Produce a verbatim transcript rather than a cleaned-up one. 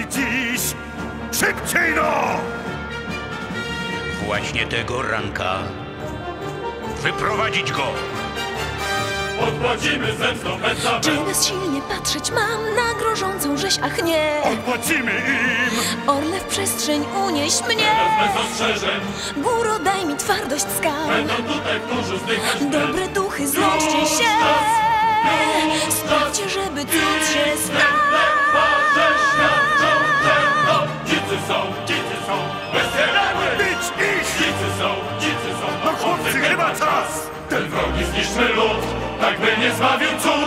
dziś! Szybciej no! Właśnie tego ranka. Wyprowadzić go! Odpłacimy zemstą Betsabę! Czy bezsilnie patrzeć mam na grożącą rzeź? Ach nie! Odpłacimy im! Orle w przestrzeń unieś mnie! Teraz bez ostrzeżeń Góro, daj mi twardość skał! będą tutaj wtórzy zdychać wnet. Dobre duchy, złączcie się! Sprawdźcie, żeby cud się stał! Twarze świadczą, że to dzicy są, dzicy są, bezcierpłe! Bić ich! Dzicy są, dzicy są, No chłopcy, chyba czas! Ten wrogi zniszczy lud, tak by nie zbawił cud!